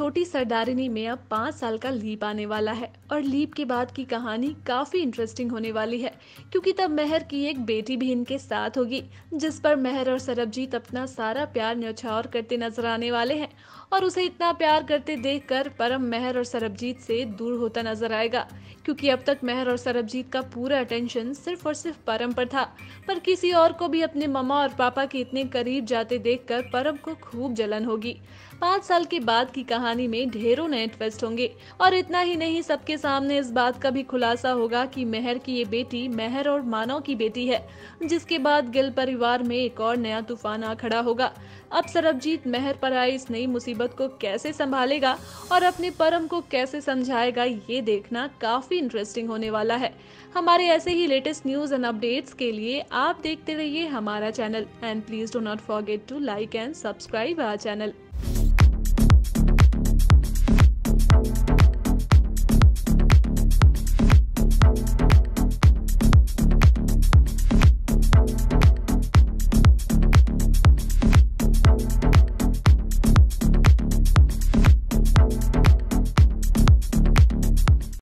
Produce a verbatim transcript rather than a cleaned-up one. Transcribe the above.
छोटी सरदारिनी में अब पाँच साल का लीप आने वाला है और लीप के बाद की कहानी काफी इंटरेस्टिंग होने वाली है, क्योंकि तब महर की एक बेटी भी इनके साथ होगी, जिस पर महर और सरबजीत अपना सारा प्यार न्यौछावर करते नजर आने वाले हैं। और उसे इतना प्यार करते देखकर परम महर और सरबजीत से दूर होता नजर आएगा, क्योंकि अब तक महर और सरबजीत का पूरा अटेंशन सिर्फ और सिर्फ परम पर था। पर किसी और को भी अपने मम्मा और पापा के इतने करीब जाते देखकर परम को खूब जलन होगी। पाँच साल के बाद की कहानी में ढेरों नए ट्विस्ट होंगे, और इतना ही नहीं, सबके सामने इस बात का भी खुलासा होगा कि महर की ये बेटी महर और मानव की बेटी है, जिसके बाद गिल परिवार में एक और नया तूफान आ खड़ा होगा। अब सरबजीत महर पर आई इस नई मुसीबत को कैसे संभालेगा और अपने परम को कैसे समझाएगा, ये देखना काफी इंटरेस्टिंग होने वाला है। हमारे ऐसे ही लेटेस्ट न्यूज एंड अपडेट्स के लिए आप देखते रहिए हमारा channel, and please do not forget to like and subscribe our channel.